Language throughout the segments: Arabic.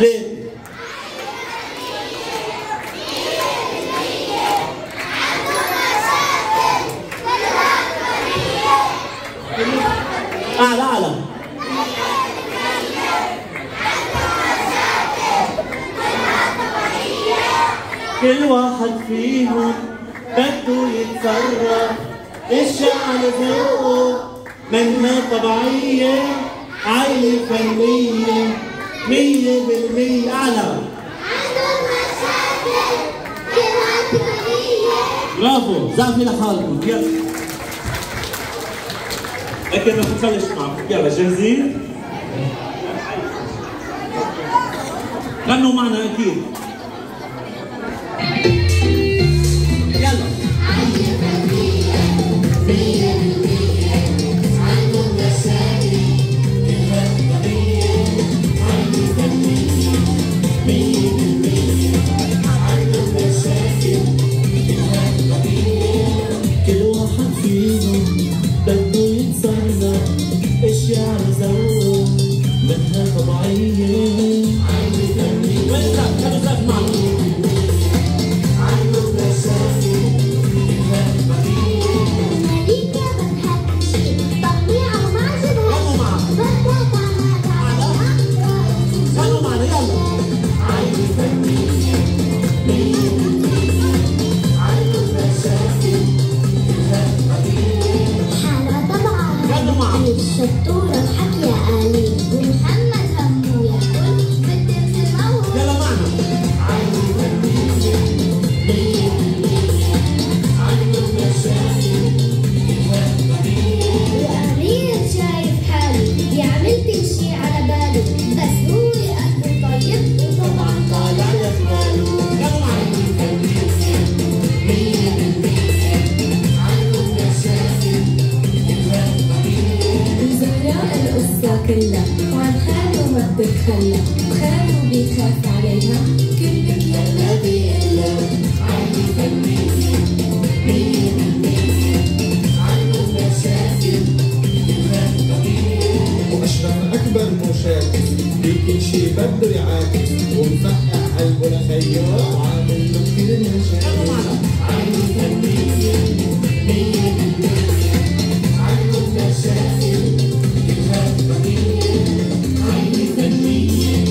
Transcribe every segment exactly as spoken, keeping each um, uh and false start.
ثلاثة. أعلى أعلى. كل واحد فيهم بده يتصرف، الشعر ذوقه منها طبيعية، عائلة فنية مية بالمية. أعلى. عندهم مشاكل كلها كبيرة. برافو، زعفي لحالكم، يلا. لكن بدنا نبلش معكم، يلا جاهزين؟ غنوا معنا أكيد. الشطورة بحكي آلي ومحمد همو يقول بدك تموت. يلا معنا. عيني فنية مية بالمية، عنده مشاكل كلها كبيرة. وأمير شايف حاله يعمل كل شي على باله، بس هو قلبه طيب وطبعا طالع لحاله. عيني فنية مية بالمية، عنده مشاكل كلها كبيرة. زهراء القصة كلها وعن حاله ما بتتخلى، خاله بيخاف عليها كلمة يلا بيقلها. عيني فنية مية بالمية، عنده مشاكل كلها كبيرة. وأشرف أكبر مشاكس بكل شي بده يعاكس، ومفقع قلبه لخيار وعامل له كتير مشاكل. عيني فنية مية بالمية، عنده مشاكل كلها كبيرة. عيني فنية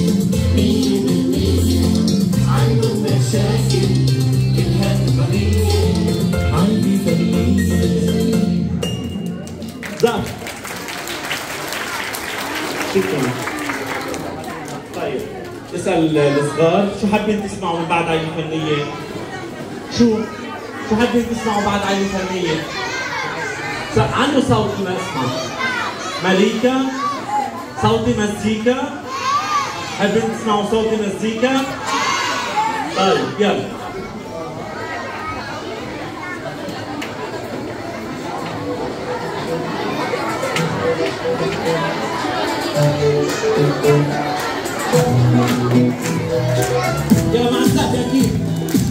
مية بالمية، عنده مشاكل كلها كبيرة. عيني فنية. زعف. شكرا. طيب نسأل الصغار شو حابين تسمعوا من بعد عيني فنية؟ شو؟ شو حابين تسمعوا بعد عيني فنية؟ عنده صوت ما اسمع. مليكا صوتي مزيكا. حابين تسمعوا صوتي مزيكا؟ طيب يلا. يلا مع السقف اكيد.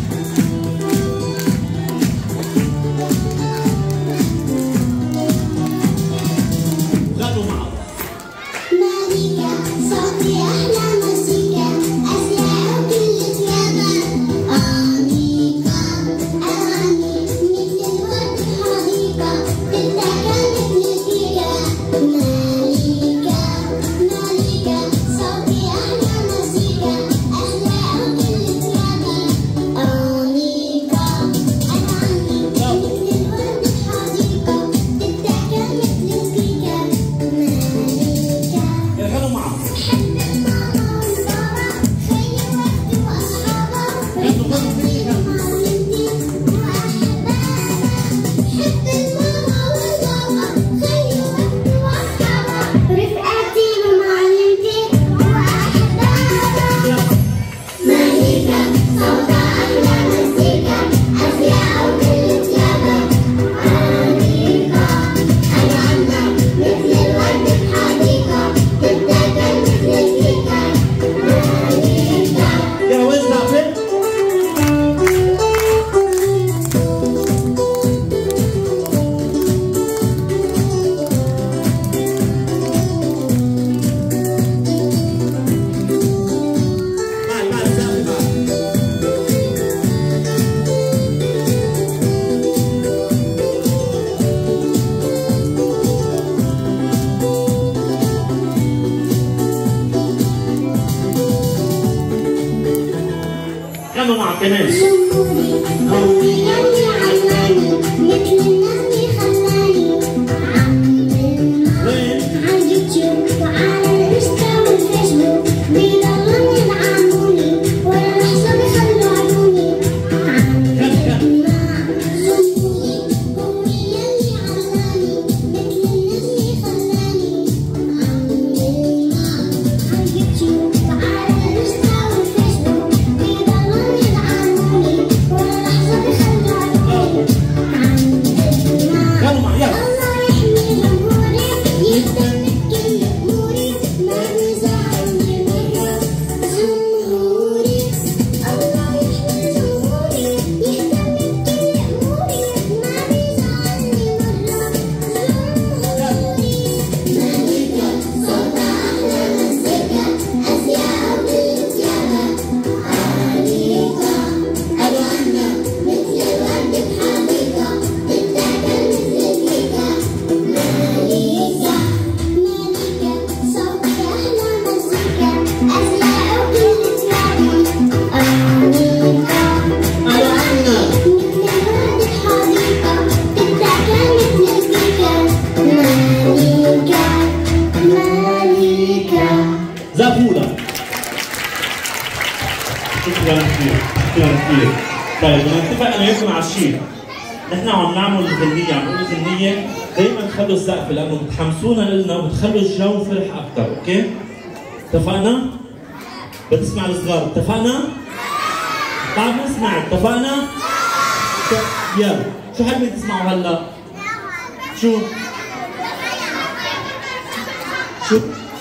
غنوا معه. مالكة صوتي أحلى مزيكا، أسمع كل يابان. آه غنوا معك كمان. جمهوري هو يلي علاني مثل النغمة خلاني عم وين؟ على اليوتيوب وعلى الانستا والفيسبوك بيضلوا يدعموني ولا لحظة بيخلوا عيوني عم جمهوري هو يلي علاني مثل النغمة خلاني عم على اليوتيوب وعلى الانستا والفيسبوك بيضلوا يدعموني ولا لحظة بيخلوا عيوني عم غنوا معي يلا. الله يحمي جمهوري يهتم بكل أموري ما بيزعلني مرة جمهوري الله يحمي جمهوري يهتم بكل أموري ما بيزعلني مرة جمهوري مالكة صوت أحلى مزيكا أزياء وبالزيادة عليكا ألواننا مثل الورد بحديقة بتتاكل مثل الكيكة مالكة مالكة صوت أحلى مزيكا أزياء وبالزيادة عليكا ألواننا مثل الورد بحديقة بتتاكل مثل الكيكة مالكة مالكة زبورة. شكرا كثير شكرا كثير. طيب بدنا نتفق انا وياكم على شيء، نحن عم نعمل غنية، عم نقول غنية دائما خلوا السقف لانه بتحمسونا لنا وبتخلوا الجو فرح اكثر، اوكي؟ اتفقنا؟ بدي اسمع الصغار، اتفقنا؟ تعال نسمع، اتفقنا؟ يلا، شو حابين تسمعوا هلا؟ شو؟ شو؟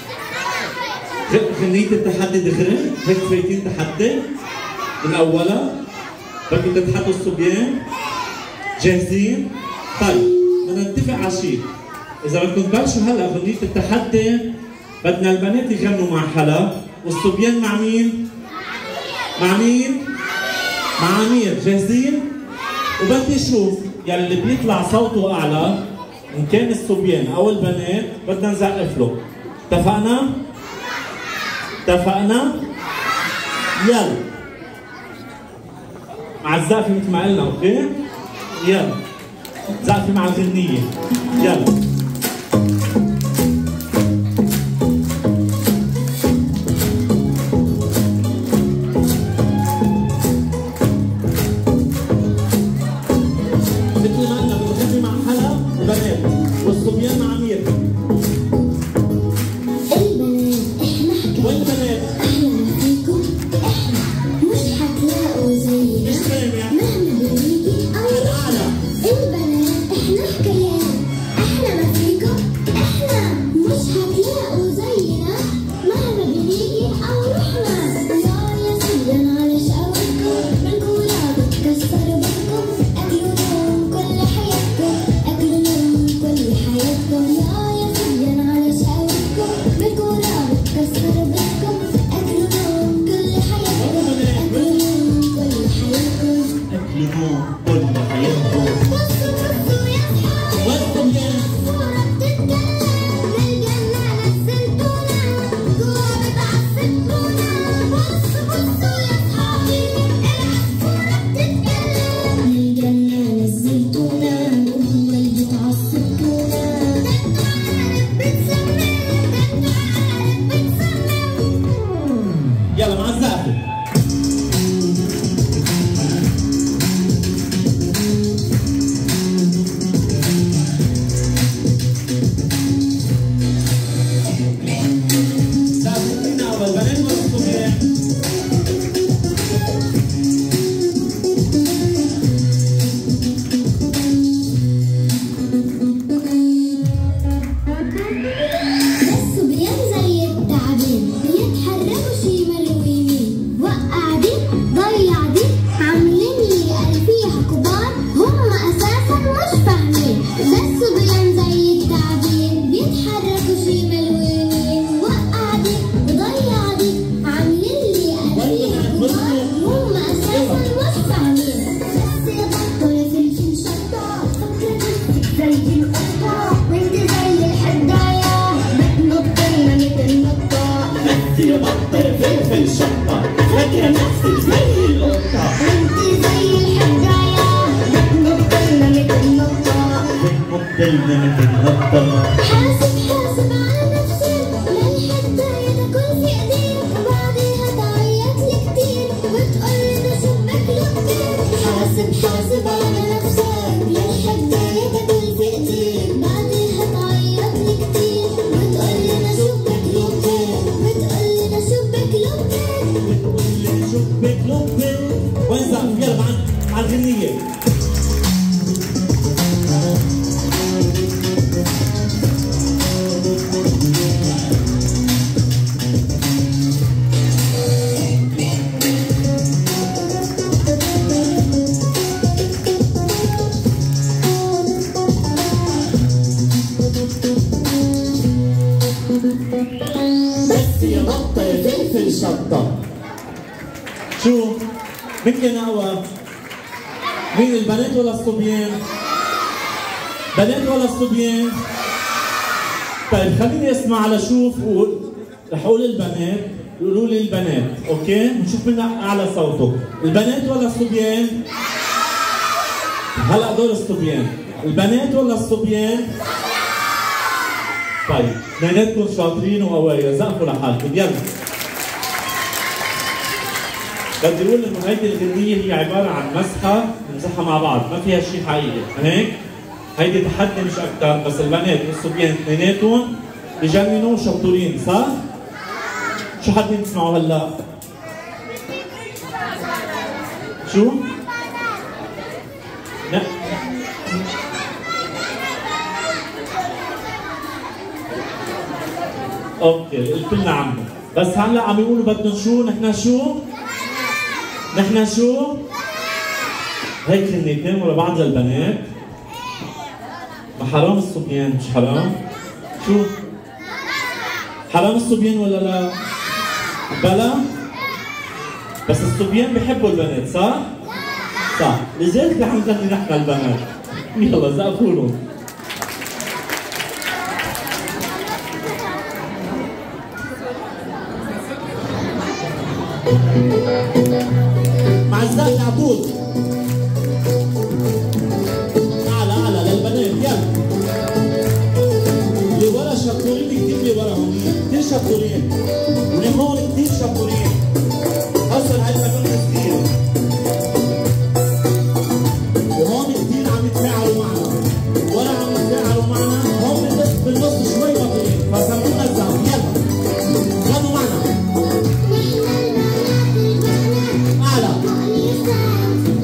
غ- غنية التحدي دغري؟ هيك فايتين تحدي؟ من أولها؟ بدكم تتحدوا الصبيان؟ جاهزين؟ طيب بدنا نتفق على شيء، إذا بدكم تبلشوا هلا غنية التحدي بدنا البنات يغنوا مع حلا والصبيان مع مين؟ مع مين؟ مع أمير، جاهزين؟ وبدي أشوف يلي بيطلع صوته أعلى إن كان الصبيان أو البنات بدنا نزقف له، اتفقنا؟ اتفقنا؟ يلا مع الزقفة مثل ما قلنا، اوكي؟ يلا زقفة مع الغنية، يلا مثل ما قلنا بنغني مع حلا البنات والصبيان مع أمير. البنات احنا حكاية والبنات احلى ما فيكم احنا مش حتلاقوا زينا مش سامع. مهما بنيجي او الأعلى. البنات احنا حكايات احلى ما فيكم احنا مش هتلاقوا زينا مهما بنيجي او رحنا يا يا سيدنا على شقاوتكم بالكورة بتكسر بكم اكلوا نوم كل حياتكم اكلوا نوم كل حياتكم يا يا سيدنا على شقاوتكم بالكورة بتكسر بكم اكلوا نوم كل حياتكم اكلوا نوم كل حياتكم أكل نوم كل حياتكم. بصوا بصوا يا اصحابي والصبيان الصورة بتتكلم للجنة نزلتونا جوا بتعذبونا بصوا بصوا يا اصحابي الصورة بتتكلم للجنة نزلتونا جوا بتعذبونا ده انتوا عارف بتسمموا ده انتوا عارف بتسمموا. يلا مع الزقفة. زقفة مين أول، البنات ولا الصبيان؟ الصبيان زي التعابين بيتحركوا شمال ويمين، وقع دي ضيع دي عاملين لي قال فيها كبار هم اساسا مش فاهمين. ده الصبيان زي التعابين بيتحركوا شمال ويمين، وقع دي وضيع دي عاملين لي قال فيها كبار هم اساسا مش فاهمين. بس يا بطل فلفل شطة فكرة نفسك زي القطة وانت زي الحداية بتنط لنا مثل نطة. بس يا بطل فلفل شطة فاكرة نفسك زي القطة شبك لبك وين زقف يلا مع مع الغنية بس يا بطة يا فلفل شطة. شو؟ مين كان أقوى؟ مين البنات ولا الصبيان؟ بنات ولا الصبيان؟ طيب خليني اسمع على شوف قول رح اقول البنات يقولوا لي البنات، اوكي؟ نشوف مين اعلى صوته، البنات ولا الصبيان؟ هلا دور الصبيان، البنات ولا الصبيان؟ طيب اثنيناتكم شاطرين وقوايا، زقفوا لحالكم يلا. بدي اقول انه هيدي الغنية هي عبارة عن مسحة بنمسحها مع بعض، ما فيها شيء حقيقي، هيك؟ هيدي تحدي مش أكثر، بس البنات والصبيان اثنيناتهم بجننوا وشطورين، صح؟ شو حابين تسمعوا هلا؟ شو؟ لا اوكي قلت لنا عمو، بس هلا عم يقولوا بدهم شو؟ نحن شو؟ نحن شو؟ هيك غنيتين ورا بعض للبنات. ما حرام الصبيان مش حرام؟ شو؟ حرام الصبيان ولا لا؟ بلا؟ بس الصبيان بحبوا البنات صح؟ صح، لذلك رح نغني نحن البنات. يلا زقفوا لهم. مع الزق عبود. اعلى اعلى للبنات يلا. اللي ورا شطورين كتير، اللي ورا هون كتير شطورين، واللي هون كتير شطورين. اصلا هاي المجنون كتير. وهون كتير عم يتفاعلوا معنا، ورا عم يتفاعلوا معنا، هون بالنص شوي بطيئين، فسمعونا الزقف يلا. غنوا معنا. أعلى.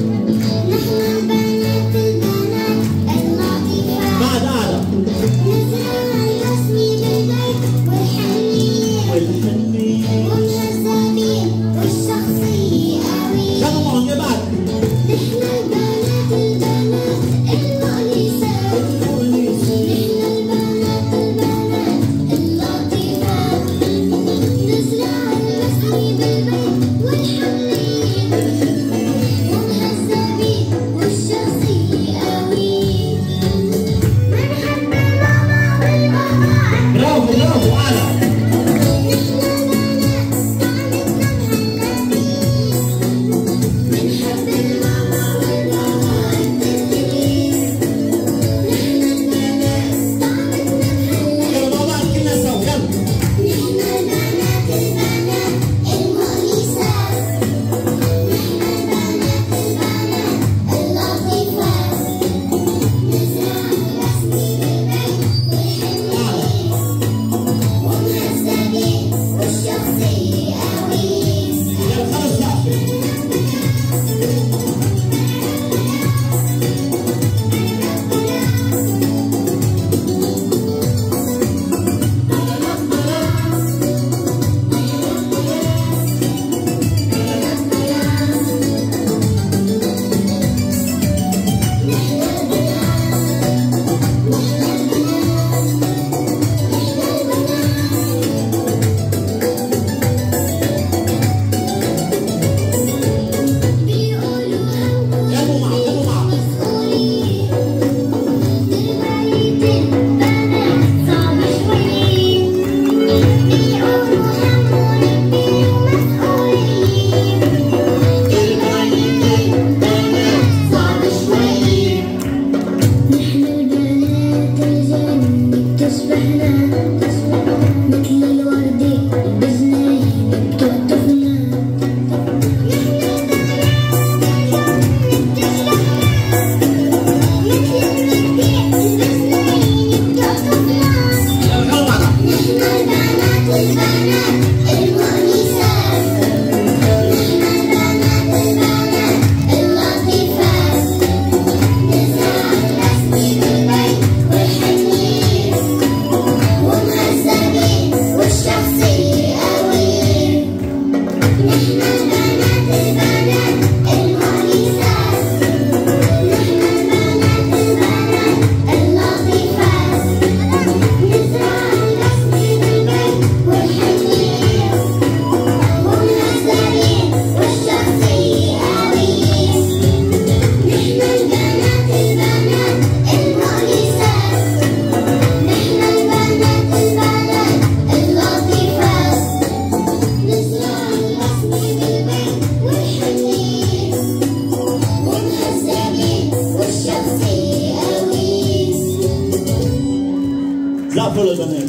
سقفوا للبنات.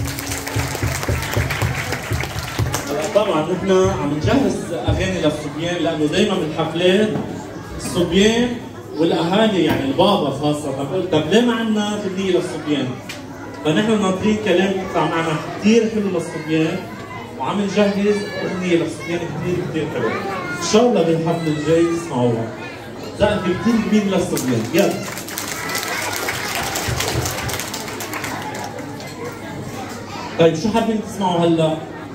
طبعا نحن عم نجهز اغاني للصبيان لانه دائما بالحفلات الصبيان والاهالي يعني البابا خاصه بقول طب ليه ما عندنا غنية للصبيان؟ فنحن ناطرين كلام يطلع معنا كثير حلو للصبيان وعم نجهز اغنيه للصبيان كثير كثير حلوه. ان شاء الله بالحفل الجاي تسمعوها. زقف كثير كبير للصبيان، يلا. طيب شو حابين تسمعوا هلا؟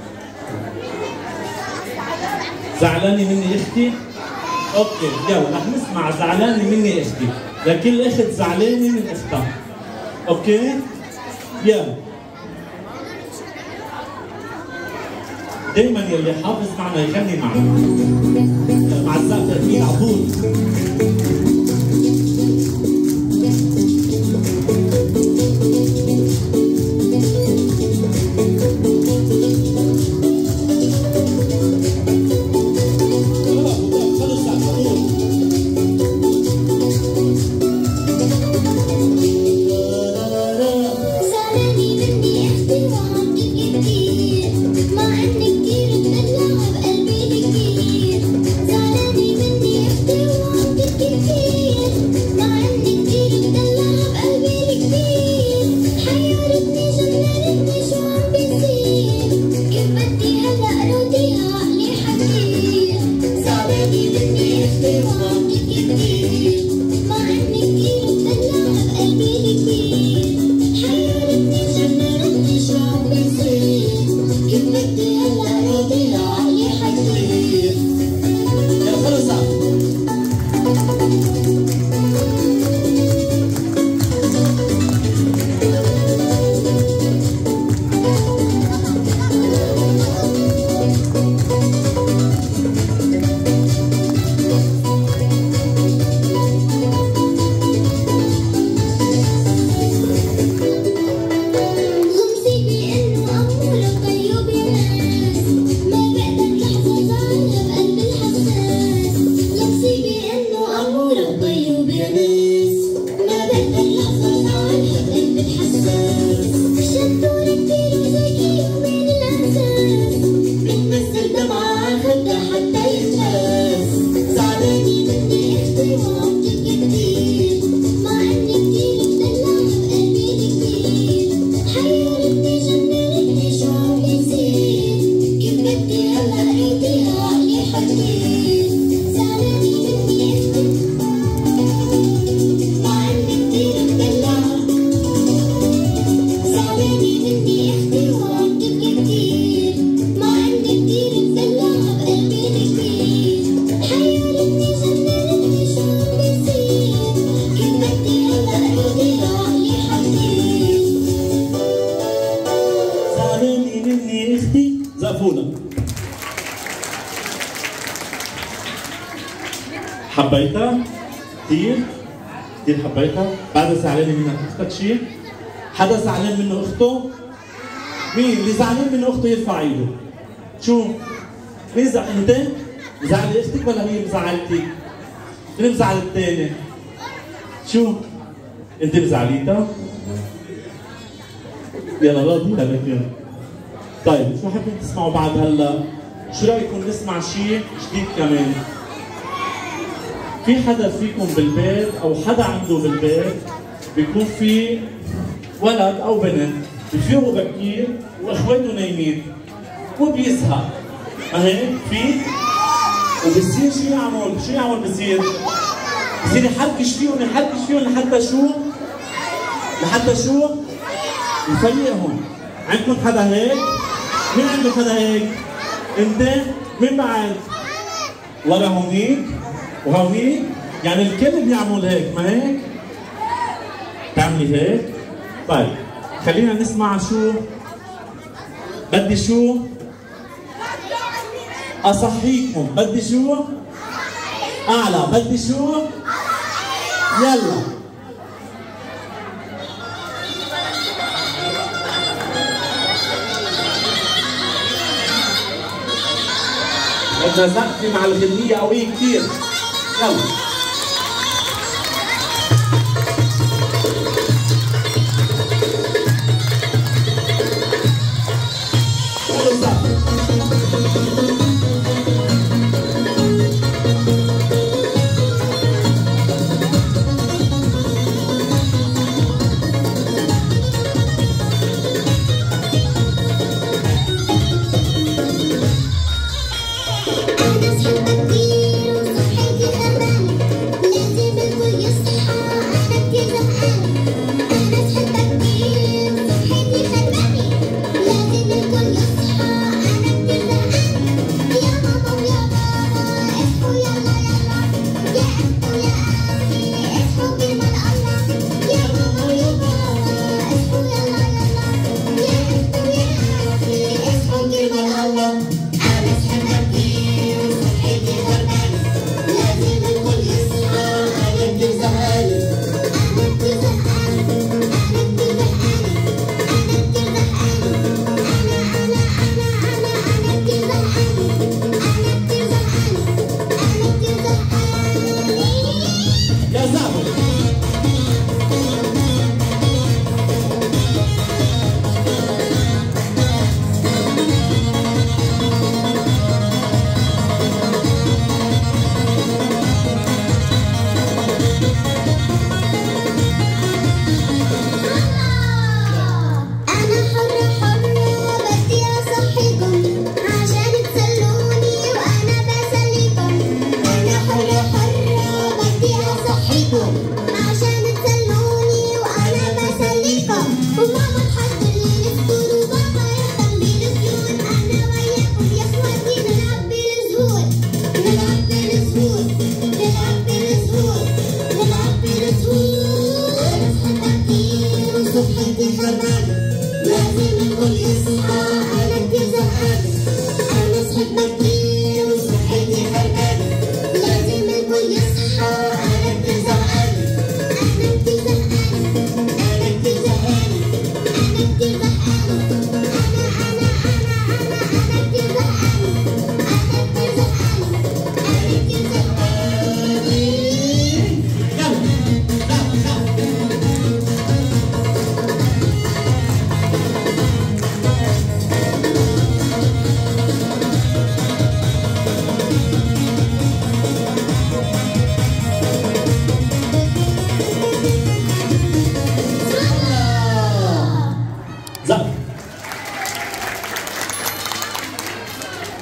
زعلانة مني اختي؟ اوكي يلا رح نسمع زعلانة مني اختي، لكل اخت زعلانة من اختها. اوكي؟ يلا. دايما يلي حافظ معنا يغني معنا. مع الزقفة اكيد على طول. حبيتها؟ كثير؟ كثير حبيتها؟ بعدها زعلانة منها اختك شيء؟ حدا زعلان منه اخته؟ مين؟ اللي زعلان منه اخته يرفع ايده. شو؟ مين زعل؟ انت؟ مزعلة اختك ولا هي مزعلتك؟ مين مزعل الثاني؟ شو؟ انت مزعليتها؟ يلا راضي لك. طيب شو حابين تسمعوا بعد هلا؟ شو رايكم نسمع شيء جديد كمان؟ في حدا فيكم بالبيت او حدا عنده بالبيت بيكون في ولد او بنت بفيقوا بكير واخواته نايمين وبيزهق، ما هيك؟ في وبصير شو يعمل؟ شو يعمل بصير؟ بصير يحركش فيهم يحركش فيهم لحتى شو؟ لحتى شو؟ يفيقهم. عندكم حدا هيك؟ مين عنده حدا هيك؟ انت؟ مين بعد؟ ورا هونيك وهونيك؟ يعني الكل بيعمل هيك، ما هيك؟ بتعملي هيك؟ طيب خلينا نسمع شو؟ بدي شو؟ أصحيكم، بدي شو؟ أعلى، بدي شو؟ يلا بدنا زقفة مع الغنية قوية كثير. يلا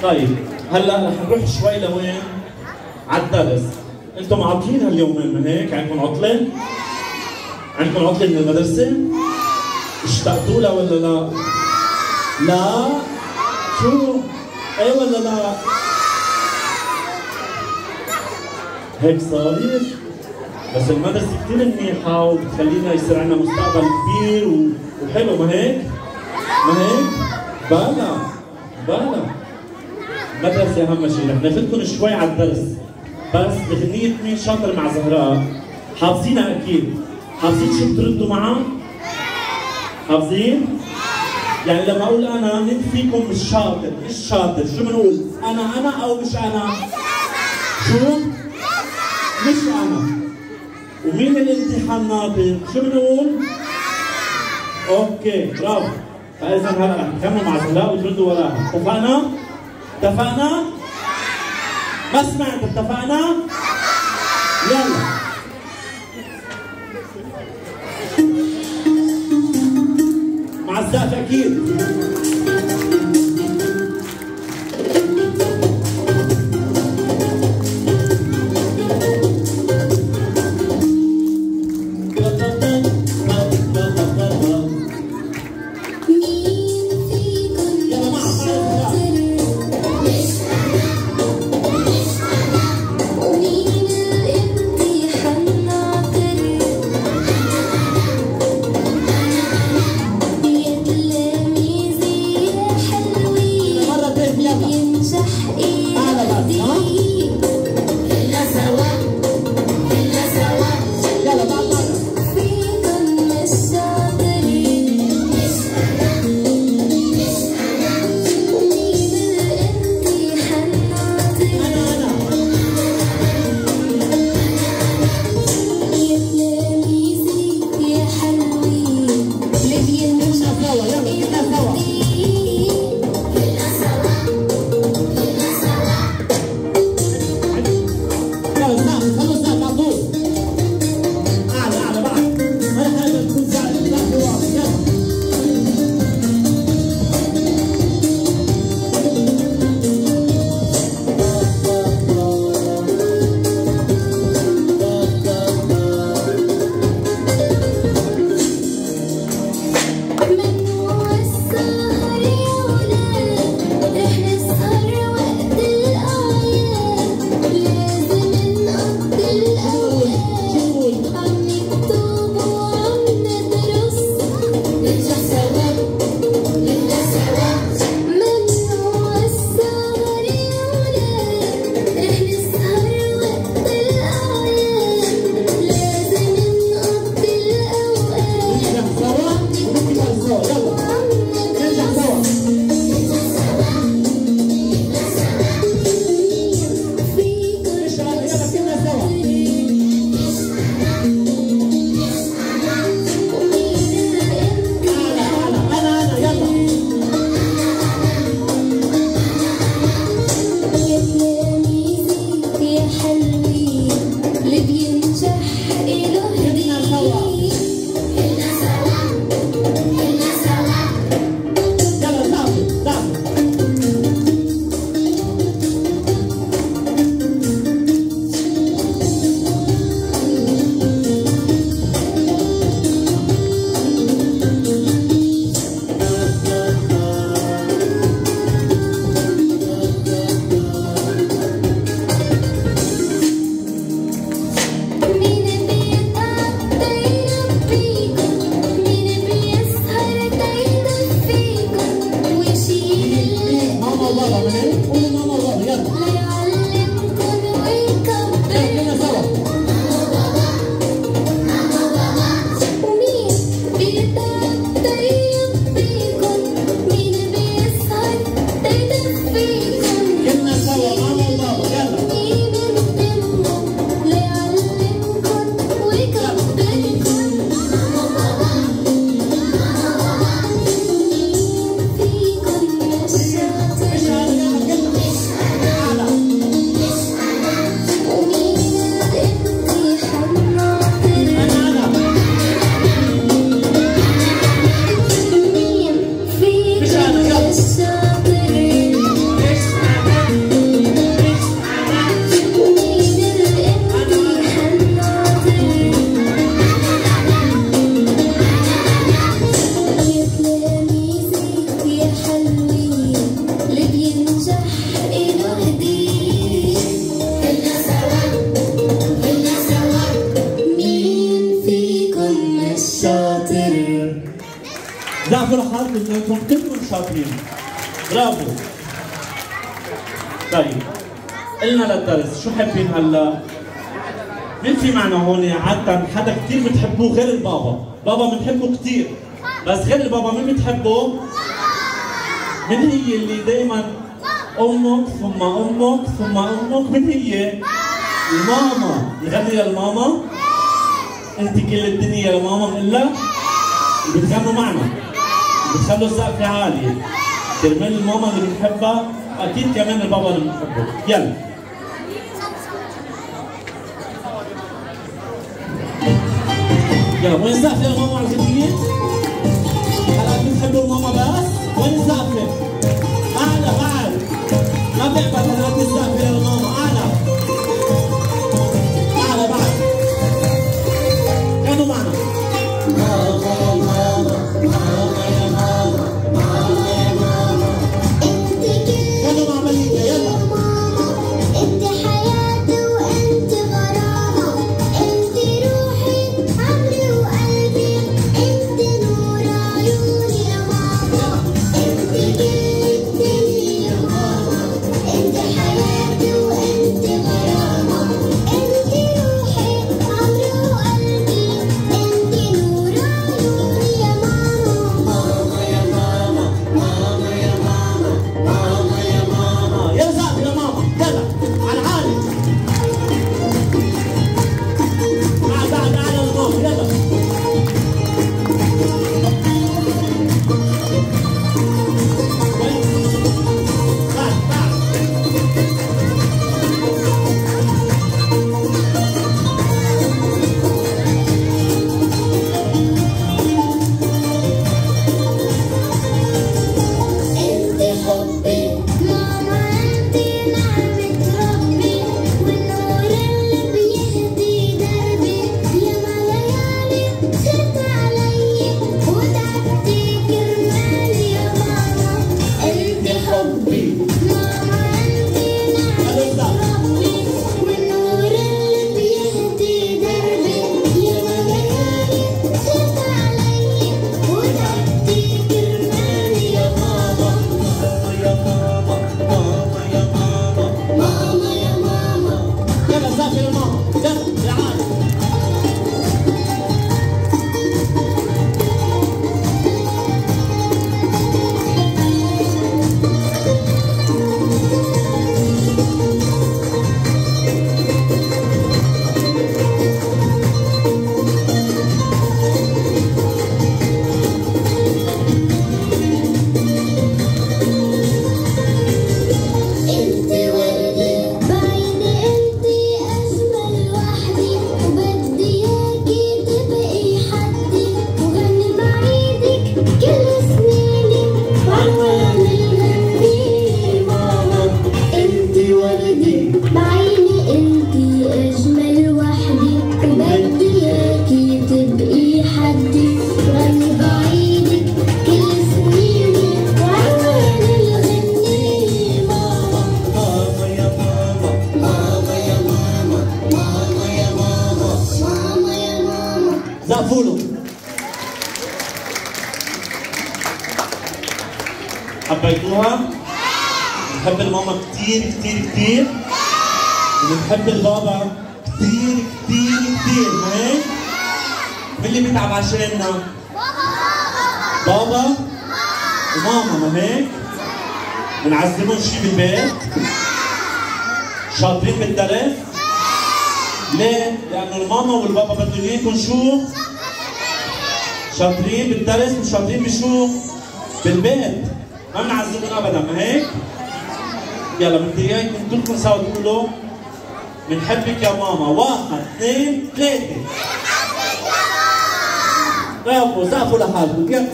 طيب هلا رح نروح شوي لوين؟ على الدرس. انتم عاطلين هاليومين ما هيك؟ عندكم عطلة؟ عندكم عطلة من المدرسة؟ اشتقتوا لها ولا لا؟ لا؟ شو؟ ايه ولا لا؟ هيك صاير؟ بس المدرسة كثير منيحة وبتخلينا يصير عندنا مستقبل كبير و... وحلو ما هيك؟ ما هيك؟ بلا بلا مدرسة أهم شيء، رح ناخذكم شوي على الدرس بس بغنية مين شاطر مع زهراء؟ حافظينها أكيد، حافظين شو بتردوا معها؟ حافظين؟ يعني لما أقول أنا مين فيكم مش شاطر؟ مش شاطر، شو بنقول؟ أنا أنا أو مش أنا؟ شو؟ مش أنا. ومين الامتحان ناطر؟ شو بنقول؟ اوكي برافو. فاذا هلا رح تكملوا مع زهراء وتردوا وراها، اتفقنا؟ اتفقنا؟ ما سمعت، اتفقنا؟ يلا مع الزقف اكيد. يا تلاميذي انكم كلكم شاطرين. برافو. طيب قلنا للدرس شو حابين هلا؟ مين في معنا هون عادة حدا كثير بتحبوه غير البابا؟ بابا بنحبه كثير بس غير البابا مين بتحبه؟ مين هي اللي دائما امك ثم امك ثم امك؟ مين هي؟ الماما. نغني للماما؟ انت كل الدنيا يا ماما بنقول لها؟ بتغنوا معنا بتخلوا السقف عالي كرمال الماما اللي بنحبها اكيد كمان البابا اللي بنحبه. يلا يلا وين السقف للماما على الغنية؟ هلا بتحبوا الماما بس؟ وين السقف؟ اعلى بعد ما بنقبل هلا السقف للماما اعلى اعلى بعد. كانوا معنا زقفوا حبيتوها؟ بنحب الماما كثير كثير كثير وبنحب البابا كثير كثير كثير، ما هيك؟ مين اللي بيتعب عشاننا؟ بابا وماما، ما هيك؟ بنعذبهم شي بالبيت؟ شاطرين بالدرس؟ ليه؟ لأنه الماما والبابا بدهم اياكم شو؟ شاطرين بالدرس وشاطرين بشو؟ بالبيت، ما بنعذبهم أبدا، ما هيك؟ يلا بدي اياكم كلكم سوا تقولوا بنحبك يا ماما، واحد اثنين ثلاثة. برافو، زقفوا لحالكم، يلا.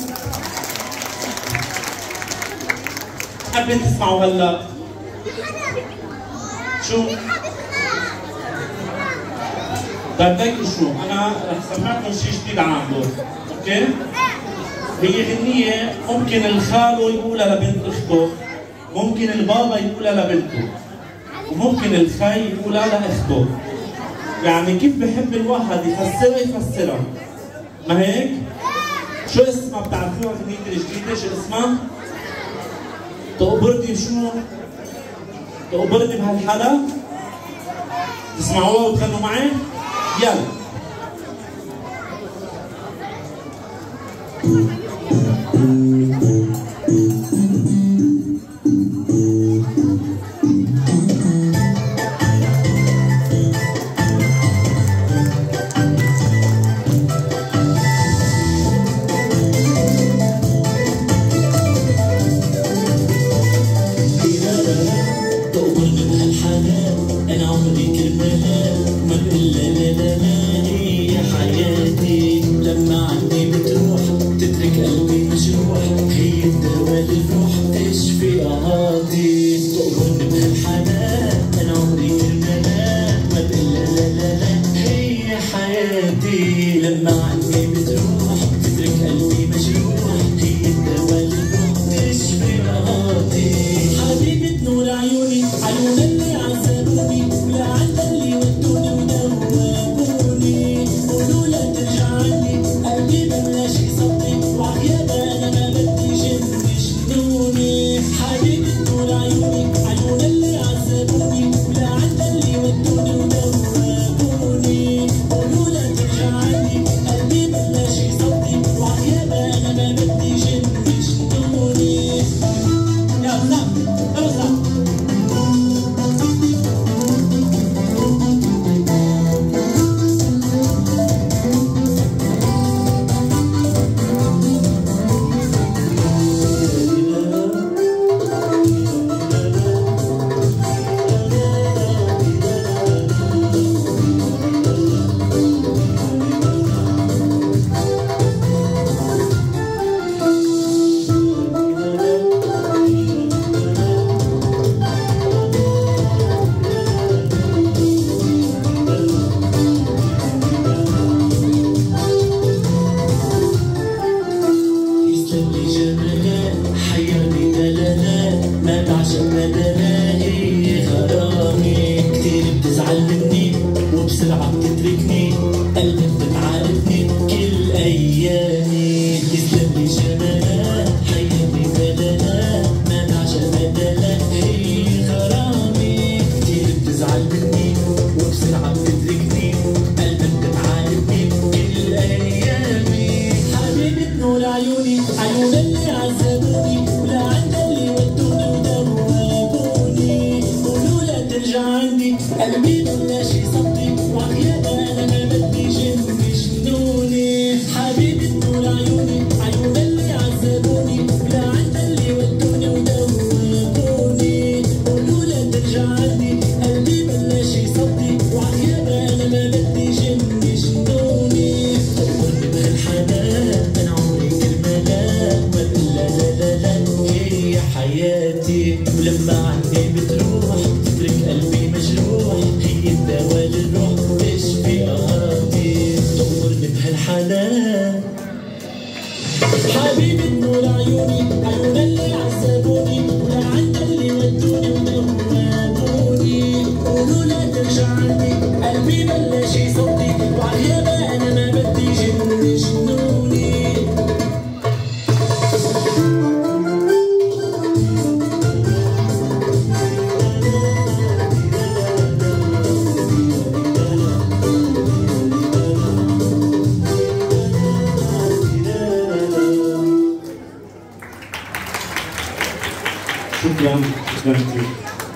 حابين تسمعوا هلا شو؟ طيب ليكوا شو؟ أنا رح سمعكم شيء جديد عنده، أوكي؟ هي غنية ممكن الخالو يقولها لبنت أخته، ممكن البابا يقولها لبنته، وممكن الخي يقولها لأخته. يعني كيف بحب الواحد يفسرها يفسرها، ما هيك؟ شو اسمها بتعرفوها غنية الجديدة شو اسمها؟ تقبرني شو؟ تقبرني بهالحالة؟ تسمعوها وتغنوا معي؟ يلا شكرا شكرا كثير.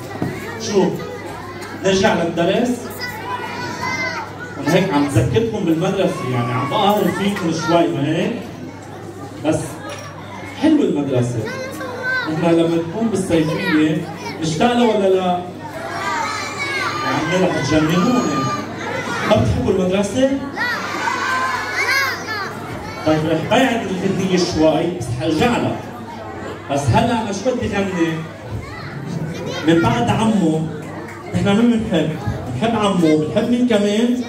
شو نرجع للدرس؟ أنا هيك عم بذكركم بالمدرسة، يعني عم بقهر فيكم شوي ما هيك؟ بس حلوة المدرسة. نحن لما نكون بالصيفية مشتاق لها ولا لا؟ يعني رح تجننوني. ما بتحبوا المدرسة؟ لا طيب رح بعد الغنية شوي بس حرجع لها. بس هلا انا شو بدي غني؟ من بعد عمو نحن مين بنحب؟ بنحب عمو، بنحب مين كمان؟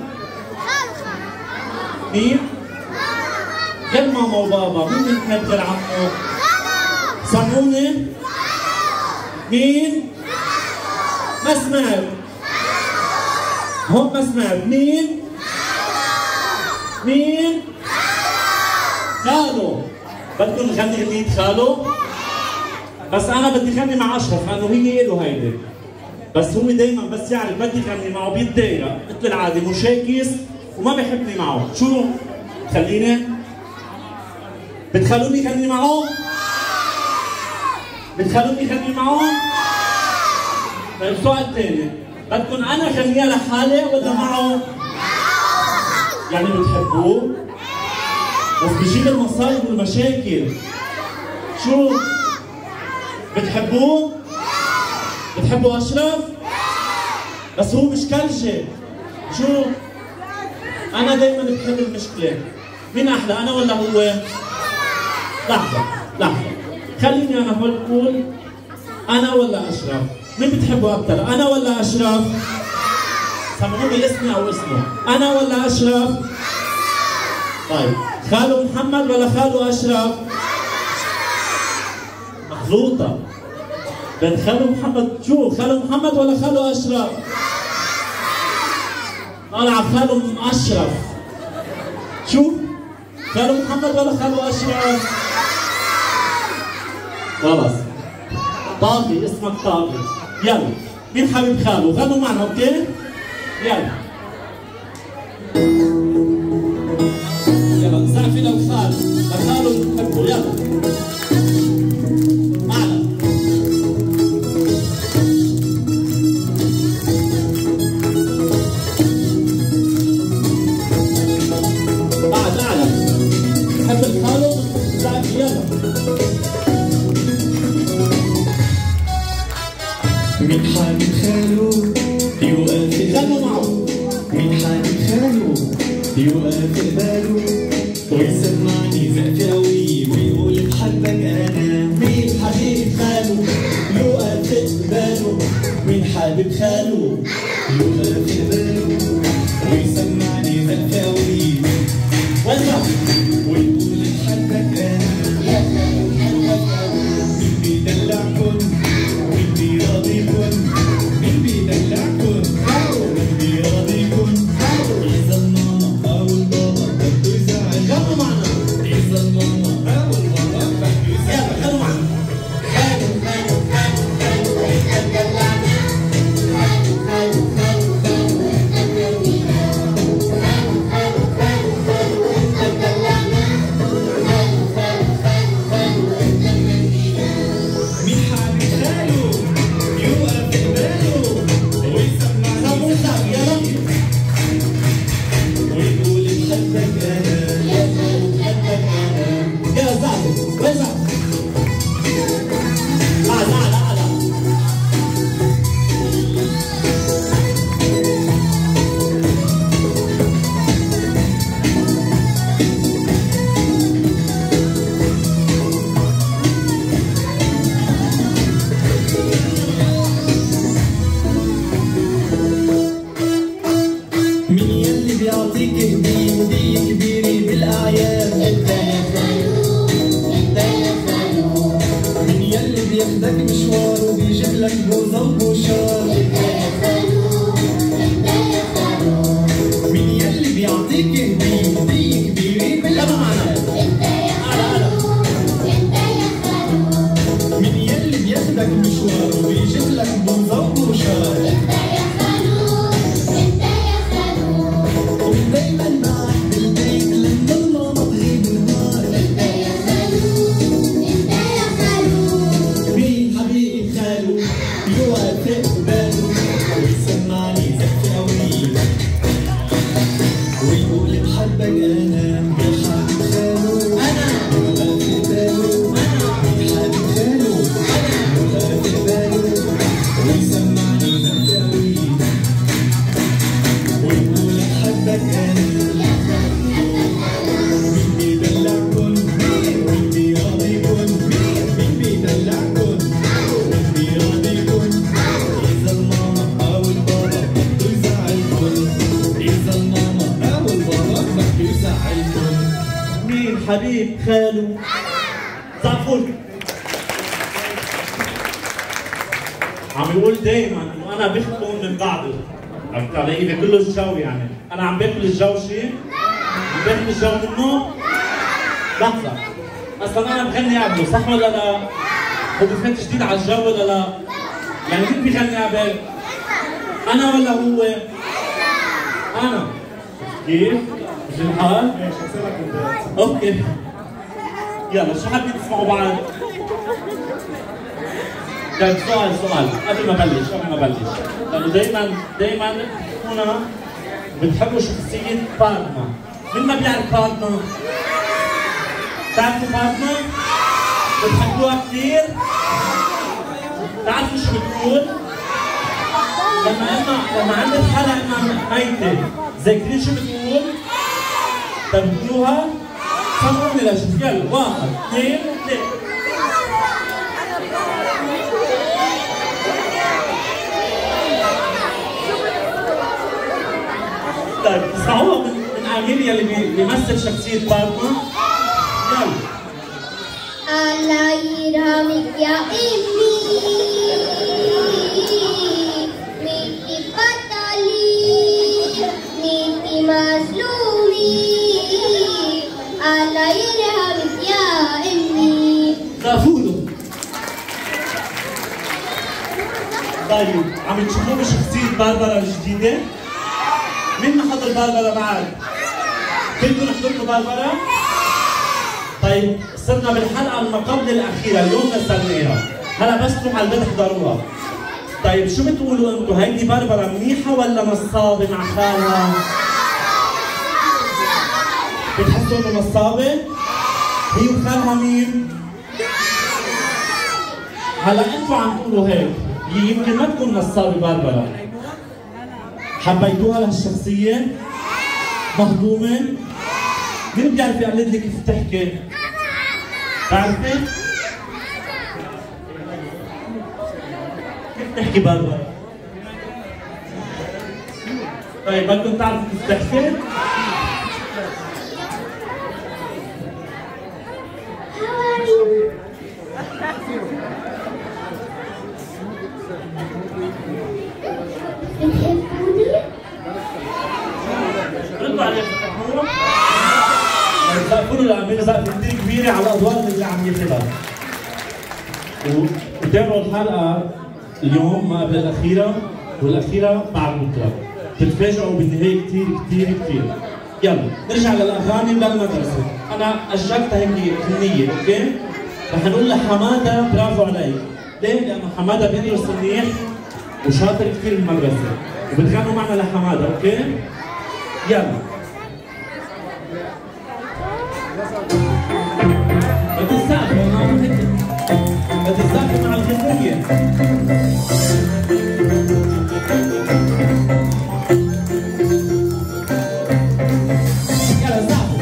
مين؟ غير ماما وبابا، مين بنحب غير عمو؟ سمعوني؟ مين؟ ما سمعت هون ما سمعت، مين؟ مين؟ قالوا بدكم نغني غنية خاله؟ بس أنا بدي غني مع أشرف لأنه هي إله هيدي. بس هو دايما بس يعرف بدي غني معه بيتضايق مثل العادة مشاكس وما بيحبني معه، شو؟ خليني؟ بتخلوني غني معه؟ بتخلوني غني معه؟ طيب سؤال ثاني، بدكم أنا غنيها لحالي ولا معه؟ يعني بتحبوه؟ بس بجيب المصايب والمشاكل. شو؟ بتحبوه؟ بتحبوا أشرف؟ بس هو مش كلجة. شو؟ أنا دايما بحب المشكلة. مين أحلى أنا ولا هو؟ لحظة لحظة خليني أنا هون أقول أنا ولا أشرف؟ مين بتحبوا أكثر؟ أنا ولا أشرف؟ سمعوا لي اسمي أو اسمه، أنا ولا أشرف؟ طيب خالو محمد ولا خالو أشرف؟ مخلوطة بين خالو محمد، شو خالو محمد ولا خالو أشرف؟ طالع خالو أشرف. شو؟ خالو محمد ولا خالو أشرف؟ خلاص طاغي اسمك طاغي. يلا مين حبيب خالو؟ غنوا معنا اوكي؟ يلا يلا زعفي لو خالو لخالو بحبه. يلا أعلى بعد أعلى بحب الخالو زعفي. يلا مين حبيب خالو يوقف غنوا معه. مين حبيب خالو يوقف باله ويسمعني زقف قوي ويقول بحبك انا. مين حبيب خالو يوقف باله؟ مين حبيب خالو يوقف باله ويسمعني زقف قوي ويقول بحبك انا. مين بيدلعكن مين بيراضيكن مين بيدلعكن مين بيراضيكن؟ إذا الماما أو البابا بده يزعل غنوا معنا. إذا الماما أو البابا بده يزعل. يلا غنوا معنا. خالو خالو خالو خالو احنا اتدلعنا. خالو خالو خالو خالو احنا اتدلعنا. خالو خالو خالو خالو احنا اتدلعنا. خالو خالو خالو خالو احنا اتدلعنا. مين حبيب خالو يوقف باله ويسمعني زقف ويقول بحبك أنا. يا خالو بحبك انا. يلا زعفي وين زعفي؟ أعلى أعلى أعلى. مين يلي بيعطيك هدية هدية كبيرة بالأعياد؟ انت يا خالو انت يا خالو. مين يلي بياخدك مشوار وبيجيب لك بوزة وبوشار؟ انت يا خالو انت يا خالو. مين يلي بيعطيك هدية هدية كبيرة بالأعياد؟ انت يا خالو انت يا خالو. مين يلي بياخدك مشوار وبيجيب لك بوزة وبوشار؟ انت يا خالو انت يا خالو. ودايما معك بالبيت لما الماما تغيب نهار. انت يا خالو انت يا خالو. مين حبيب خالو يوافق باله ويسمعني زقف قوي ويقول بحبك انا. يا حبيب خالو انا يوافق باله. مين حبيب خالو يوافق باله ويسمعني زقف قوي ويقول بحبك انا. مين بيدلعكن مين بيراضيكن مين بيدلعكن مين بيراضيكن؟ إذا الماما أو البابا بده يزعلكن. إذا الماما أو البابا بده يزعلكن. مين حبيب خالو؟ زعفون. عم يقول دايما انه انا بخبون من بعده. عرفت علي؟ باكل له الجو يعني. انا عم باكل الجو شيء؟ عم باكل الجو منه؟ لحظة اصلا انا بغني قبله صح ولا لا؟ هو بفوت جديد على الجو ولا لا؟ يعني مين بيغني قبل؟ انا ولا هو؟ انا كيف؟ مش الحال؟ ماشي هسيبك انت. اوكي يلا شو حابين تسمعوا بعض؟ طيب سؤال سؤال قبل ما بلش قبل ما بلش لانه دائما دائما بتكونوا بتحبوا شخصية فاطمة. مين ما بيعرف فاطمة؟ بتعرفوا فاطمة؟ بتحبوها كثير؟ بتعرفوا شو بتقول؟ لما انا لما عندك حالة انها ميتة ذاكرين شو بتقول؟ طيب بتقولوها؟ سمعوني لشوف يلا واحد اثنين ثلاثة. طيب اسمعوها من من امير يلي بيمثل شخصية فاطمة. يلا. الله يرحمك يا امي ميتي بطلي ميتي مظلومي الله يرحمك يا امي. غافولو. طيب عم تشوفوا بشخصية باربرا الجديدة؟ مين ما حضر باربرا بعد؟ كلكم حضرتوا باربرا؟ طيب صرنا بالحلقة ما قبل الأخيرة اليوم نزلناها، هلا بس تروحوا على البيت احضروها. طيب شو بتقولوا انتم هيدي باربرا منيحة ولا نصابة مع خالها؟ بتحسوا انه نصابة؟ هي وخالها مين؟ هلا انتم عم تقولوا هيك، يمكن ما تكون نصابة باربرا. حبيتوها لهالشخصية؟ مهضومة؟ مين بيعرف يقلد لي كيف تحكي؟ بتعرفي؟ كيف تحكي باربرا؟ طيب بدكم تعرفوا كيف تحكي؟ ردوا عليه بتحبوه؟ سقفوا له لأمير سقفة كثير كبيرة على الأدوار اللي عم ياخذها. وتابعوا الحلقة اليوم ما قبل الأخيرة والأخيرة بعد بكرة. بتتفاجئوا بالنهاية كثير كثير كثير. يلا نرجع للأغاني للمدرسة. أنا أجلتها هيك فنية أوكي؟ رح نقول لحمادة برافو عليك. ليه؟ لأنه حمادة بيدرس منيح وشاطر كثير بالمدرسة. وبتغنوا معنا لحمادة أوكي؟ يلا. بدي السقف بدي السقف مع الغنية. يلا سقف.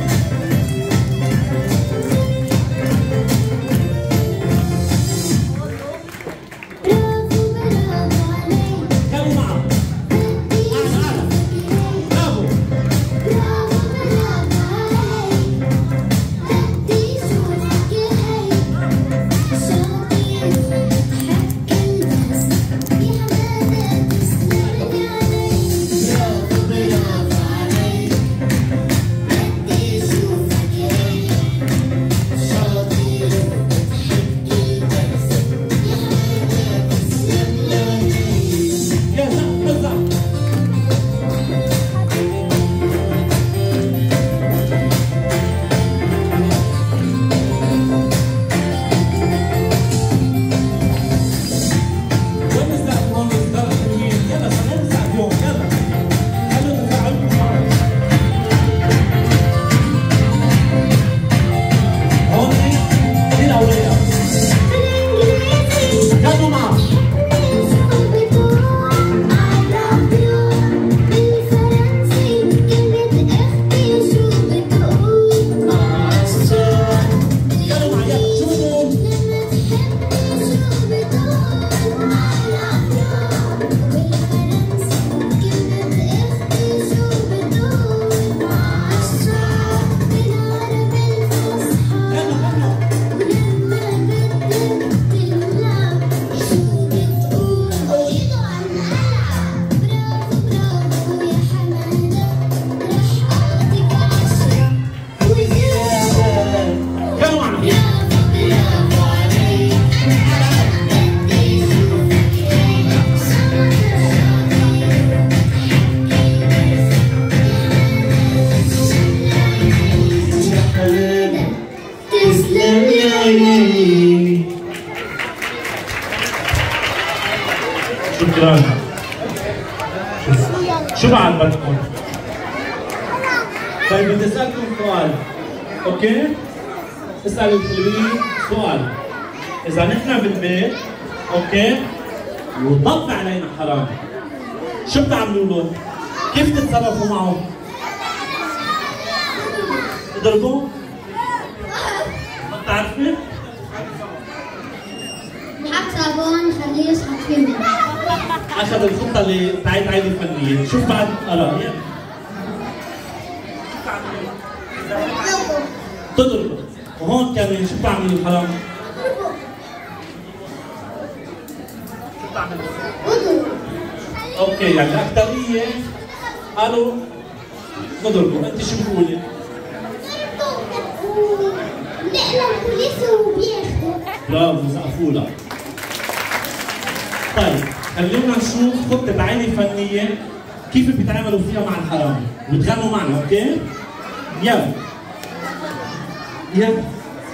كملوا معه. Yeah. شكرا. شو بعد بدكم؟ طيب بدي اسالكم سؤال، اوكي؟ اسال الحلوين سؤال. اذا نحن بالبيت، اوكي؟ وطب علينا حرام، شو بتعملوا له؟ كيف تتصرفوا معه؟ تضربوه؟ ما بتعرفي؟ نحط صابون خليه يسحب فينا. اخذ الخطه اللي بتاعت عيد الفنيه، شوف بعد اراء يلا. تضربه، وهون كمان شو بتعملوا الحرام؟ شو بتعملوا؟ اوكي يعني الاكثريه قالوا نضربه، انت شو بتقولي؟ نقلب البوليس وبياخذوا. برافو سقفوا لها. طيب خلونا نشوف خطة عيني الفنية كيف بيتعاملوا فيها مع الحرامي، بتغنوا معنا اوكي؟ يلا يلا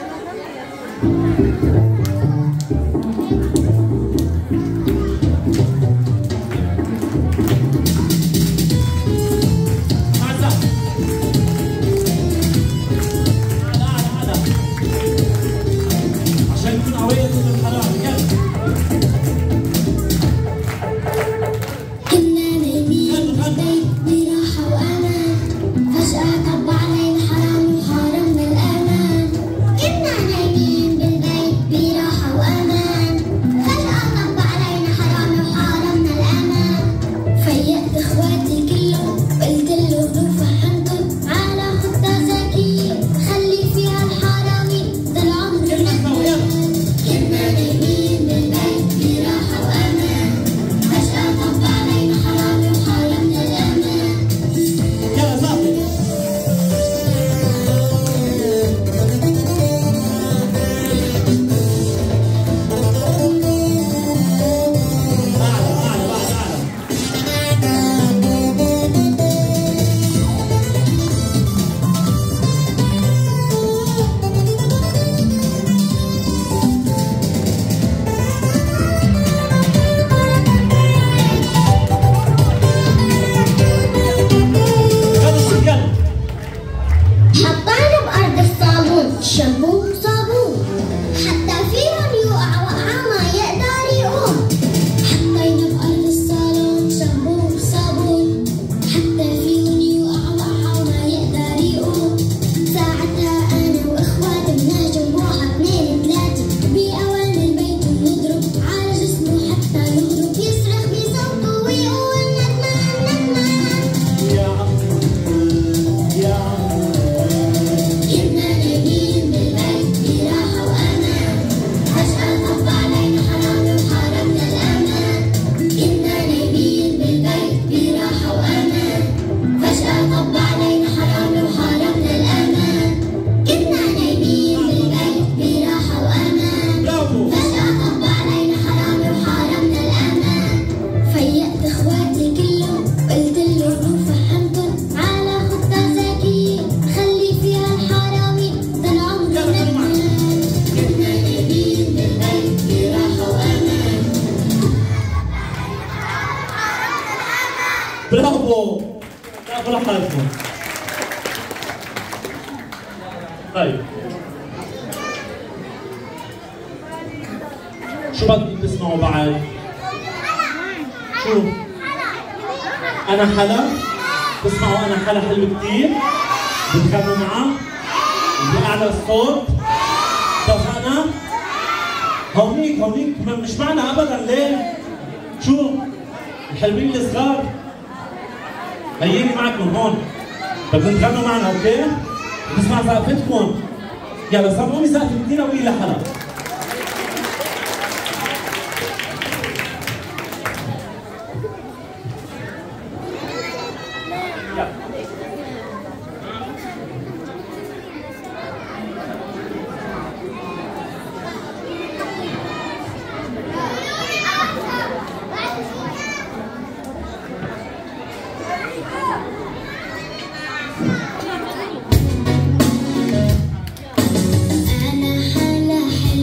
برافو برافو لحالكم. طيب شو بدكم تسمعوا بعد؟ شو؟ أنا حلا؟ تسمعوا أنا حلا حلو كتير؟ بتغنوا معه؟ بأعلى الصوت؟ اتفقنا؟ هونيك هونيك مش معنا أبدا ليه؟ شو؟ الحلوين الصغار هيجي معكم هون بدكم تغنوا معنا اوكي؟ نسمع سقفتكم يلا سمعوني سقف كتير قوي لحلا أنا حلا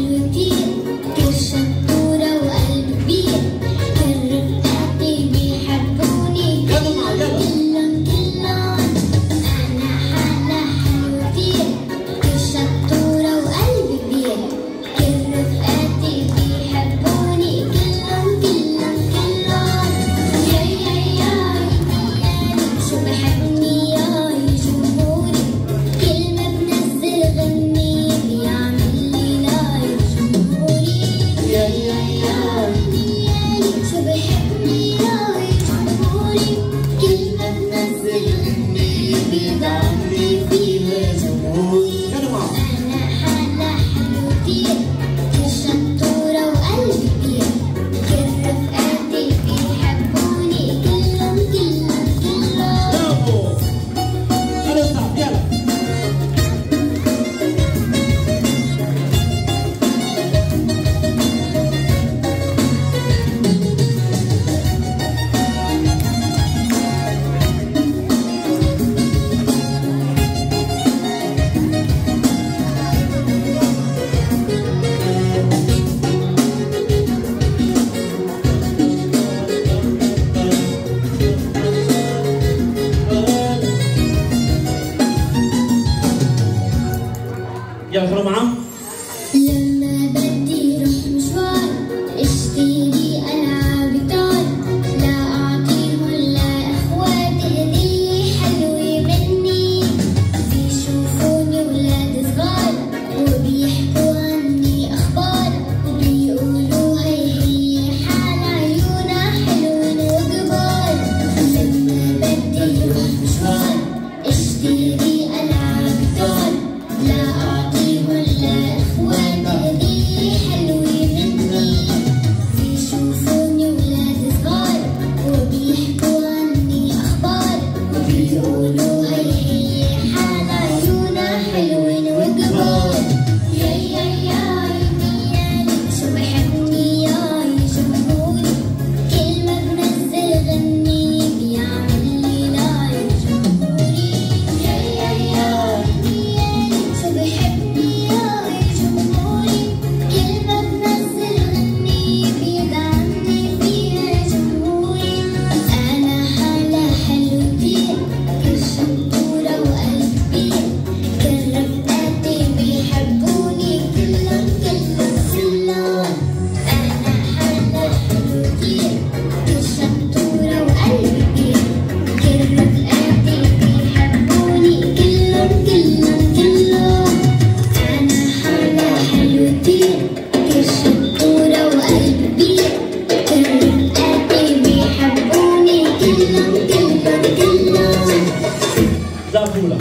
يلا خلوا معاه. لما بدي روح مشوار اشتري ألعاب جيتار، لا أعطيهم لإخواتي هدية حلوة مني، بيشوفوني ولاد صغار وبيحكوا عني أخبار، وبيقولوا هي هي حال عيونها حلوين وكبار. لما بدي روح مشوار اشتري ألعاب جيتار، لا أعطيهم لإخواتي هدية حلوة مني، بيشوفوني ولاد صغار وبيحكوا عني أخبار، وبيقولوا هي هي حال عيونها حلوين وكبار. يا يا يا عيني شو بحبني ياي جمهوري، كل ما بنزل غني بيعمل لي لايك جمهوري. يا يا يا عيني شو بحبني ياي جمهوري، كل ما بنزل غني بيدعمني فيها جمهوري. أنا حالة حلو كتير كل شطورة وقلب كبير، كل رفقاتي بيحبوني كلهم كلهم كلهم. أنا حالة حلو كتير كل شطورة وقلب كبير، كل رفقاتي بيحبوني كلهم كلهم كلهم. أنا حالة حلو كتير كل شطورة وقلب كبير، كل رفقاتي بيحبوني كلهم كلهم كلهم. زعفولة.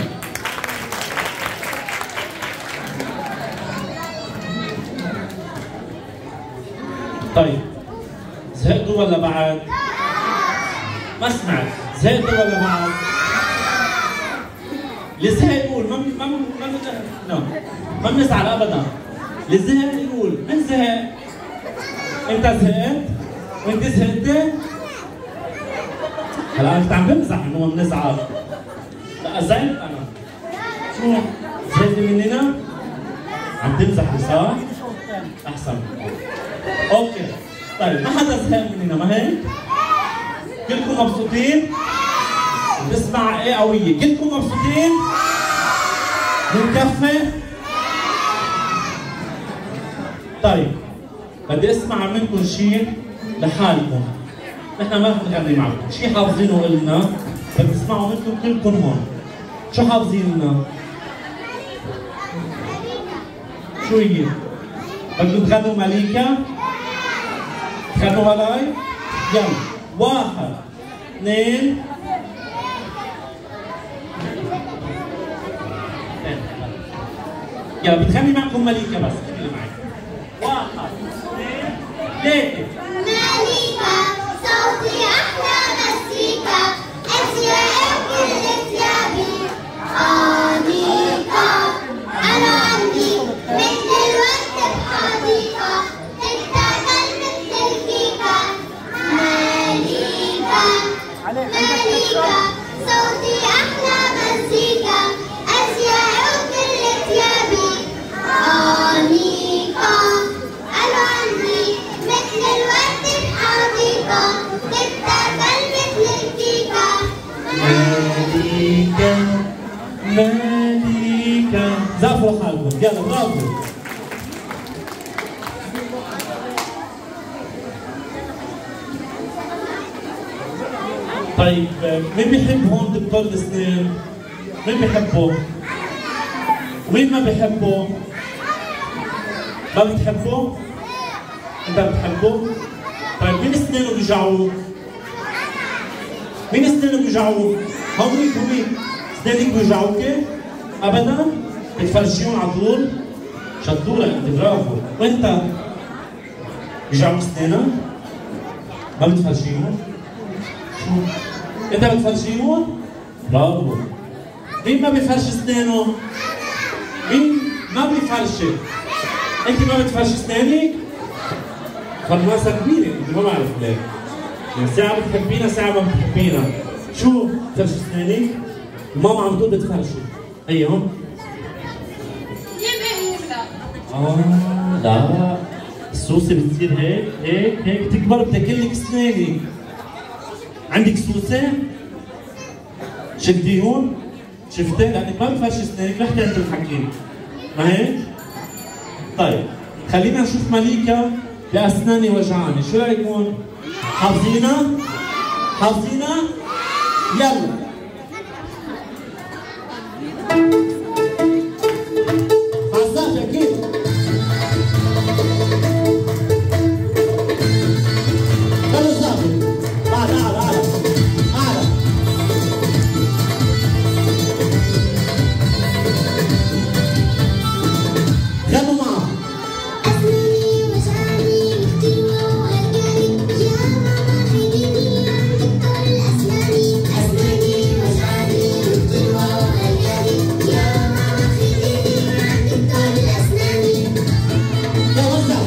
طيب زهقتوا ولا بعد؟ ما سمعت، زهقتوا ولا بعد؟ اللي زهق يقول ما ما ما ما ما بنزعل ابدا. اللي زهق يقول من زهق؟ انت زهقت؟ وانت زهقتي؟ هلا انت عم بمزح انه ما بنزعل. لا زعلت انا. شو؟ زهقتي مننا؟ عم تمزحي صح؟ احسن. اوكي. طيب ما حدا زهق مننا ما هيك؟ كلكم مبسوطين؟ بسمع ايه قوية، كلكم مبسوطين؟ بنكفي؟ طيب بدي اسمع منكم شيء لحالكم، نحن ما رح نغني معكم، شيء حافظينه قلنا، بدي اسمعوا منكم كلكم هون، شو حافظين لنا؟ شو هي؟ بدكم تغنوا مليكة؟ تغنوا علي؟ يلا، واحد، اثنين، يلا بتغني معكم مليكة بس، خلي معي. واحد، اثنين، ثلاثة. مليكة صوتي أحلى مزيكا، أزياء وكل ثيابي أنيقة، أنا عندي مثل الورد بحديقة، تتاكل مثل الكيكة. مليكة مليكة صوتي أحلى مزيكا، أزياء وكل ثيابي أنيقة، أنا عندي مثل الورد بحديقة، تتاكل مثل الكيكة. مليكة مليكة. زعفوا حالكم، يلا برافو. طيب مين بيحب هون دكتور الاسنان؟ مين بيحبه؟ ومين ما بيحبه؟ ما بتحبه؟ انت بتحبه؟ طيب مين اسنانه بيوجعوه؟ مين اسنانه بيوجعوه؟ هونيك ومين؟ اسنانك بيوجعوك؟ ابدا؟ بتفرشيهم على طول؟ شطورة انت برافو، وانت؟ بيوجعوك اسنانك؟ ما بتفرشيهم؟ شو؟ انت بتفرشيهم؟ برافو. مين ما بيفرش اسنانه؟ مين ما بيفرش؟ انت ما بتفرش اسنانك؟ فرماسة كبيرة، انت ما بعرف ليه. يعني ساعة بتحبينا ساعة ما بتحبينا. شو؟ بتفرش اسنانك؟ الماما عم تقول بتفرشي. هي هون. اه لا السوسة بتصير هيك هيك هيك تكبر بتاكل لك اسنانك. عندك سوسة؟ شدي هون؟ شفتي؟ لأنك ما بتفرشي اسنانك، رحتي عند الحكيم. ما هيك؟ طيب خلينا نشوف مليكة لأسناني وجعاني، شو رأيكم؟ حافظينها؟ حافظينها؟ يلا عزاف أكيد خلوا الزافي بعد أعلى أعلى أعلى غنوا معه أسناني وجعاني كتير وهجاني يا ماما خليني عند دكتور الأسناني. أسناني وجعاني كتير وهجاني يا ماما خليني عند دكتور الأسناني. يا وزع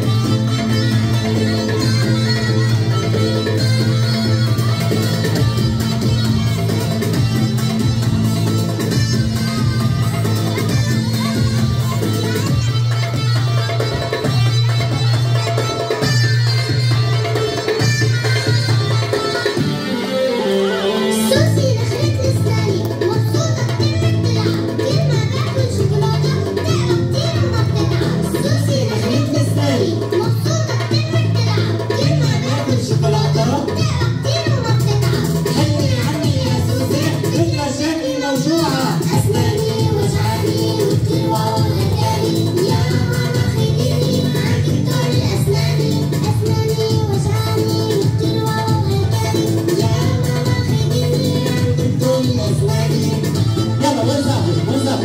سوسي دخلت لساني مبسوطة كتير بتلعب كل ما باكل شوكولاتة بتقرا كتير وما بتتعب. سوسي دخلت لساني مبسوطة كتير بتلعب كل ما باكل شوكولاتة بتقرا كتير وما بتتعب. حلي عني يا سوسي مثل مشاكلي موجوعة. أسناني وجعاني وكتير وهجاني يا ماما خليني عند دكتور الأسناني. أسناني وجعاني وكتير وهجاني يا ماما خليني عند دكتور الأسناني. يلا وين زافي وين زافي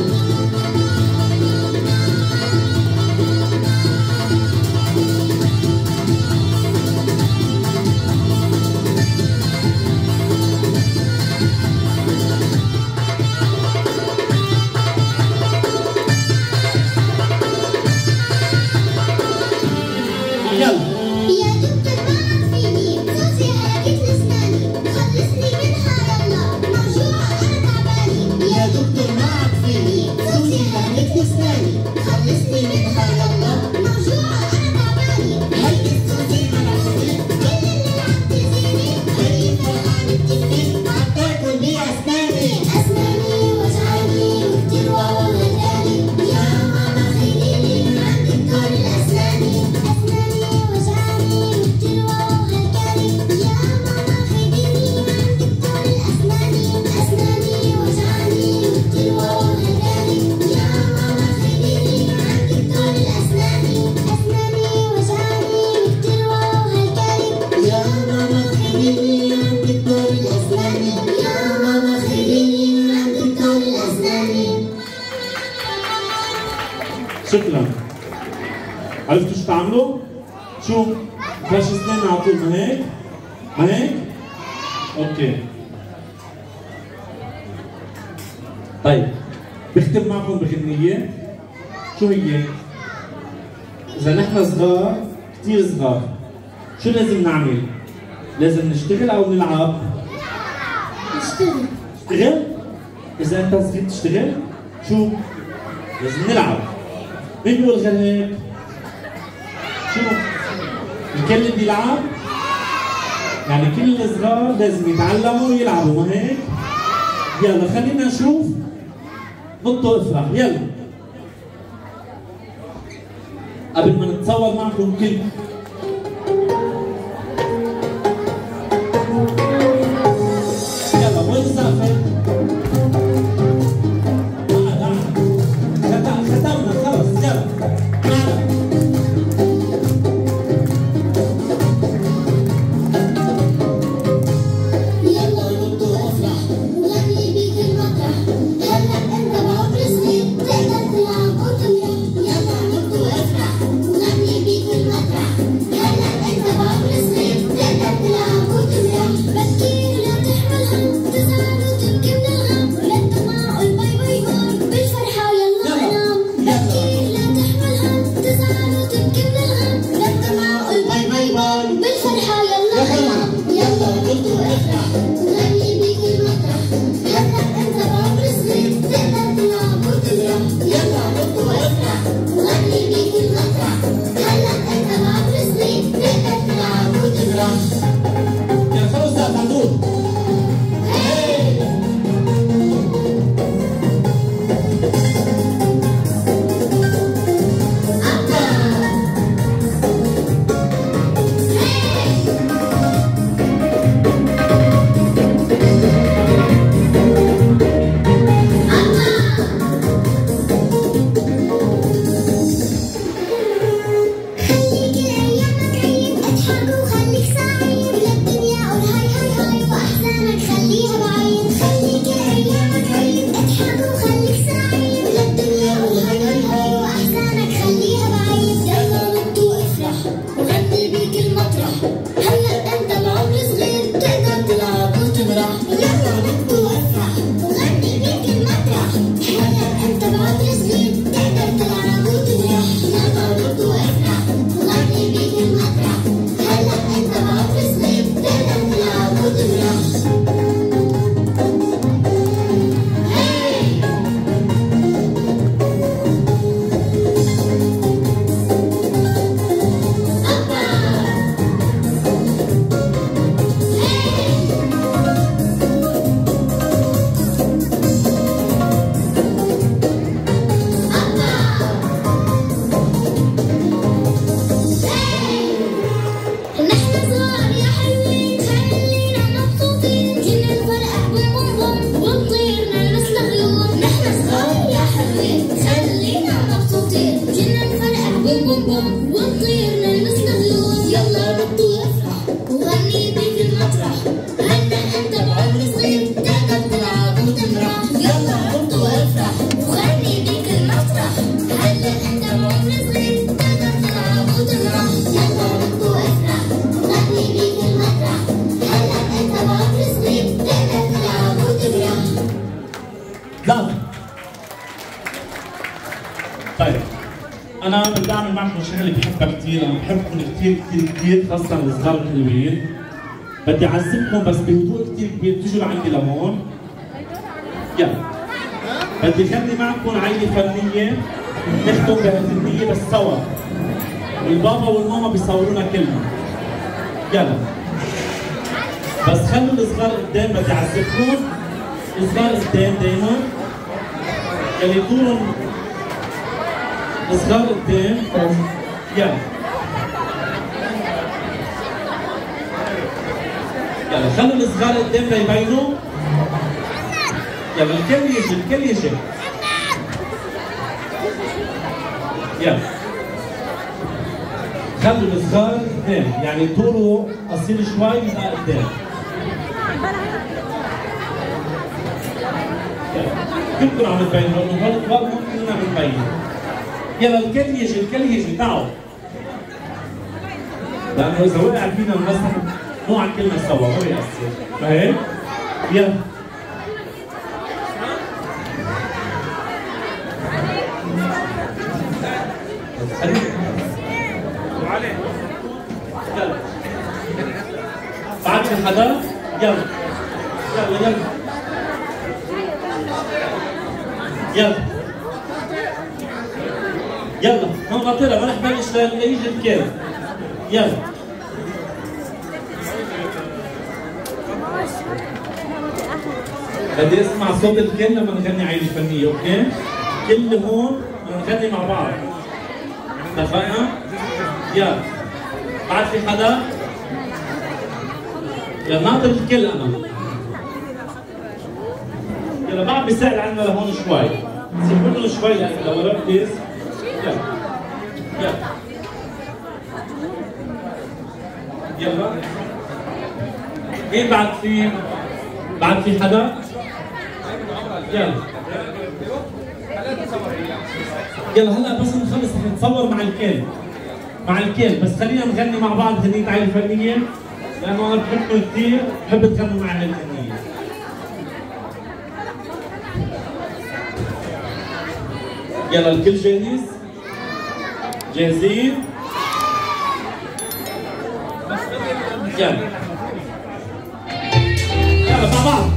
يلا يا دكتور ما عارفيني سوسي هلكت لسناني خلصني منها يلا موجوعة أنا تعباني. يا دكتور ما عاد فيني سوسي هلكت لسناني خلصني منها يلا موجوعة أنا تعباني. هيك سوسي منعشني كل اللي عم تأذيني هي فرحانة بتكفي عم تاكل بأسناني. أسناني وجعاني وكتير وهجاني يا ماما خليني عند دكتور الأسناني. أسناني وجعاني وكتير وهجاني يا ماما خليني عند دكتور الأسناني. أسناني وجعاني وكتير وهجاني يا ماما خليني عند دكتور الأسناني. أسناني وجعاني وكتير وهجاني يا ماما خليني عند دكتور الأسناني. يا ماما خليني عند دكتور الأسناني. شكرا. عرفتوا شو تعملوا؟ شو؟ فرش اسنان على طول ما هيك؟ ما هيك؟ اوكي. طيب بختم معكم بغنية. شو هي؟ إذا نحن صغار كثير صغار شو لازم نعمل؟ لازم نشتغل أو نلعب؟ اشتغل. نشتغل؟ إذا أنت صغير تشتغل شو؟ لازم نلعب. مين بيقول غير هيك؟ شو؟ الكل بيلعب؟ يعني كل الصغار لازم يتعلموا ويلعبوا ما هيك؟ يلا خلينا نشوف نطوا افرح يلا قبل ما نتصور معكم كل يلا وين السقف؟ ختمنا خلص يلا معنا يلا نط وافرح وغني بيك المطرح هلا انت بعمر صغير تقدر تلعب وتمرح. يلا نط وافرح وغني بيك المطرح عمر صغير تقدر تلعب وتمرح يلا نط وافرح وخلي بيك المسرح هلا انت بعمر صغير تقدر تلعب وتمرح يلا نط وافرح وخلي بيك المسرح هلا انت بعمر صغير تقدر تلعب وتمرح. لا طيب انا بدي اعمل معكم شغله بحبها كثير، انا بحبكم كثير كثير كثير خاصه الصغار الحلوين. بدي اعذبكم بس بهدوء كثير كبير، تيجوا لعندي لهون. يلا بدي خلي معكم عينه فنيه نختم بهالفنيه بس سوا. البابا والماما بيصورونا كلمه. يلا بس خلوا الصغار قدام، بدي اعذبكم. الصغار قدام دايما، يلي طولهم الصغار قدام. يلا يلا خلوا الصغار قدام ليبينوا. يلا الكل يجي الكل يجي. يلا خلوا الصغار قدام، يعني طوله قصير شوي يبقى قدام. كلكم عم تبينوا انه غلط غلط مو كلنا بنبين. يلا الكل يجي الكل يجي تعالوا. لانه اذا وقع فينا المسرح مو على كلنا سوا ما بيأثر، فهيك؟ يلا يلا بعد في حدا؟ يلا يلا يلا يلا يلا ما نغطيها ما رح نبلش ليجي الكل. يلا بدي اسمع صوت الكل لما نغني عيلة فنية، اوكي؟ كل هون نغني مع بعض. اتفقنا؟ يلا بعد في حدا؟ يلا ناطر الكل انا. يلا بعد بيساعد عنا لهون شوي. سيبوا لنا شوي لورا بليز. يلا يلا يلا مين بعد في بعد في حدا؟ يلا يلا هلا بس نخلص رح نتصور مع الكل مع الكل، بس خلينا نغني مع بعض غنية عيلة فنية لأنه أنا بحبكم كثير، بحب تغنوا معنا الغنية. يلا الكل جاهز؟ جاهزين؟ يلا يلا مع بعض.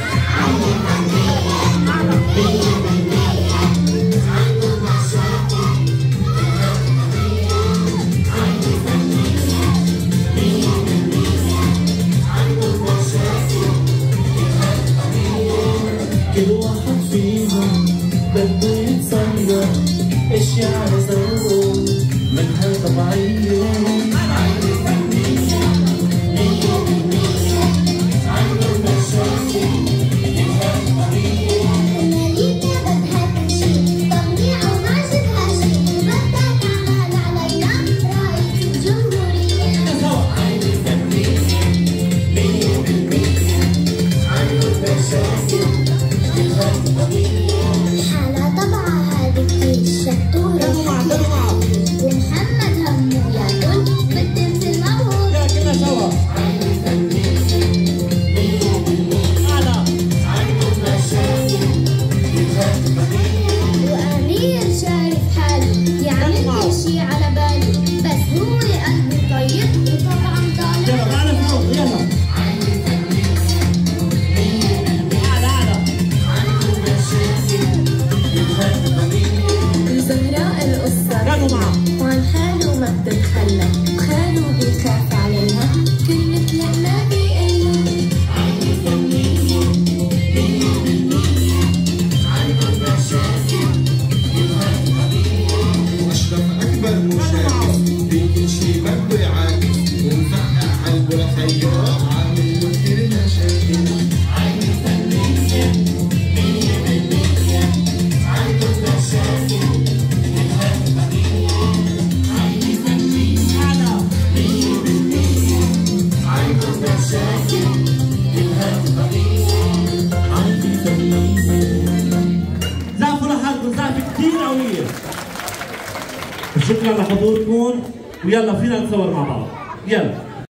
كل واحد فيهم بده يتصير اشياء ذوقه منها طبيعية. عنده فنية مية بالمية، عنده مشاكل يفهم طريقة. مالينا بدها تمشي طبيعة وما شبها شي، بدها تعمل علينا رئيس الجمهورية. عنده فنية مية بالمية، عنده مشاكل يفهم طريقة. حالة طبعها هادي كتير شطورة وحكيها ومحمد همه ياكل بالتمثيل موهوب. يلا كلنا سوا. عنده فنية مية بالمية، أعلى. عنده مشاكل يفهم طريقة. وأمير شايف حاله يعمل كل شي على باله، بس هو قلبه طيب وطبعا طالع. يلا معنا فوق يلا. عنده فنية مية بالمية، أعلى كثير قوية. شكرا لحضوركم ويلا فينا نصور مع بعض. يلا